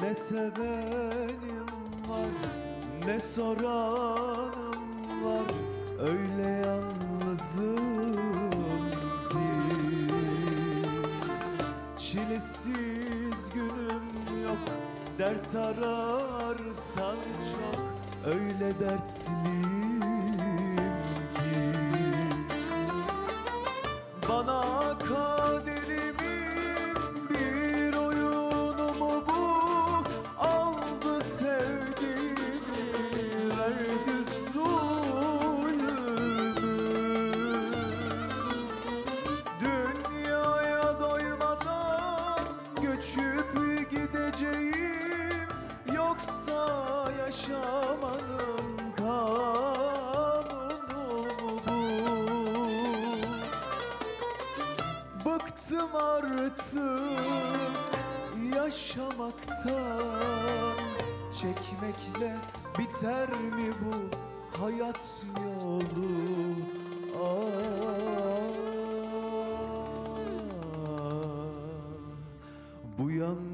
Ne sevenim var, ne soranım var. Öyle yalnızım ki çilesiz günüm yok. Dert ararsan çok, öyle dertliyim ki. Bana kaderimin bir oyunu mu bu? Aldı sevdiğimi, verdi zulmü. Dünyaya doymadan göçüp gideceğim, yoksa yaşamanın kanunu mu bu? Bıktım artık yaşamaktan, çekmekle biter mi bu hayat yolu? Bu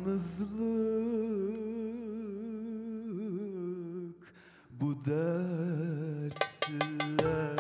yalnızlık, bu dertler.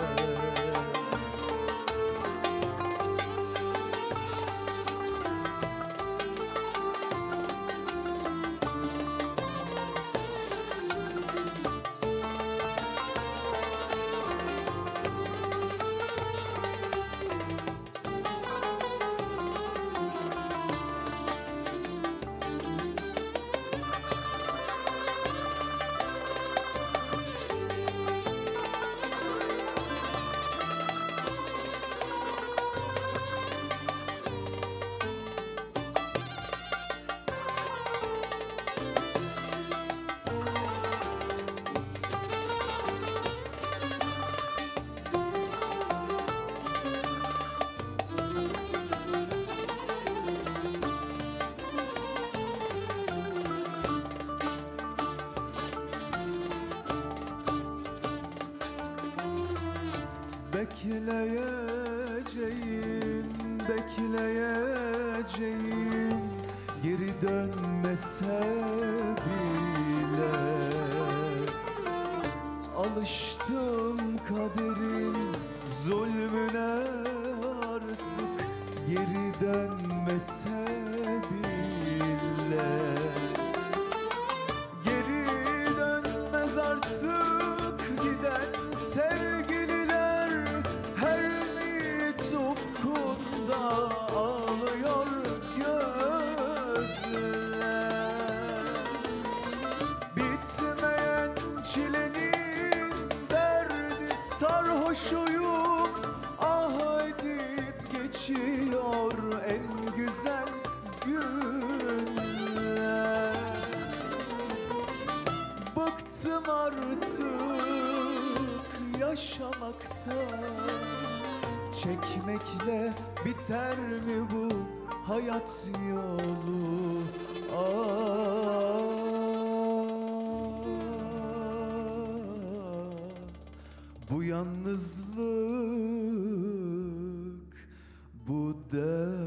Bekleyeceğim, bekleyeceğim, geri dönmese bile. Alıştım kaderin zulmüne artık, geri dönmese bile. Geri dönmez artık giden sevgililer, her ümit ufkunda ağlıyor gözler. Bitmeyen çilenin derdi sarhoşuyum, ah edip geçiyor en güzel günler. Bıktım artık yaşamaktan, çekmekle biter mi bu hayat yolu? Bu yalnızlık, bu dert.